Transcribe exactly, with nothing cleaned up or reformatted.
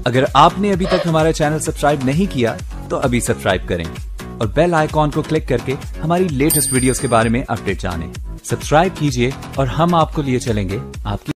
अगर आपने अभी तक हमारा चैनल सब्सक्राइब नहीं किया तो अभी सब्सक्राइब करें और बेल आइकॉन को क्लिक करके हमारी लेटेस्ट वीडियोस के बारे में अपडेट जानें। सब्सक्राइब कीजिए और हम आपको लिए चलेंगे आपकी